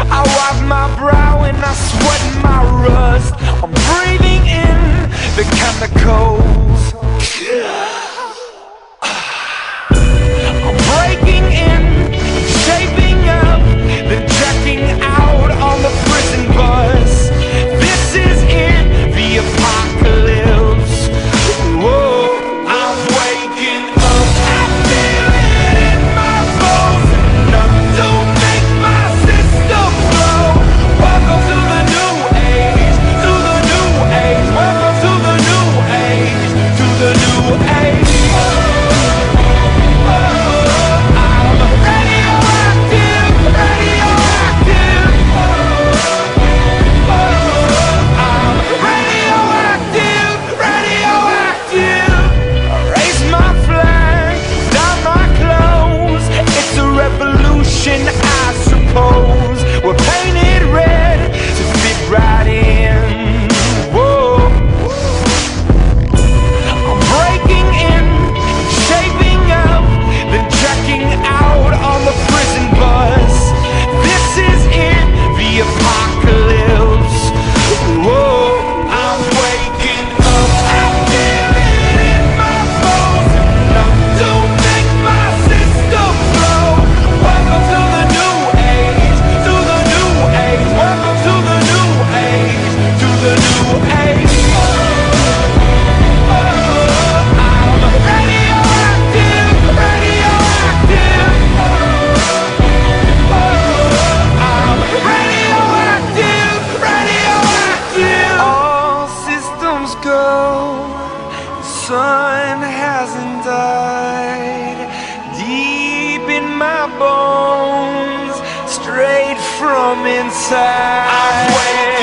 I wipe my brow and I sweat my rust. I'm breathing in the chemicals. I'm breaking in, shaping up, then checking out on the prison bus. This is it, the apocalypse. Whoa, I'm waking up. I feel it in my bones, enough to make my system blow. Welcome to the new age, to the new age. Welcome to the new age, to the new age. I suppose we're painted red to fit right in. Whoa. I'm breaking in, shaping up, then checking out on the prison bus. This is it, the apocalypse. Whoa, I'm waking up. I feel it in my bones, enough to make my system blow. Welcome to the new age, to the new age. Welcome to the new age, to the new age. I'm radioactive, radioactive. I'm radioactive, radioactive. All systems go, the sun hasn't died. Deep in my bones, straight from inside.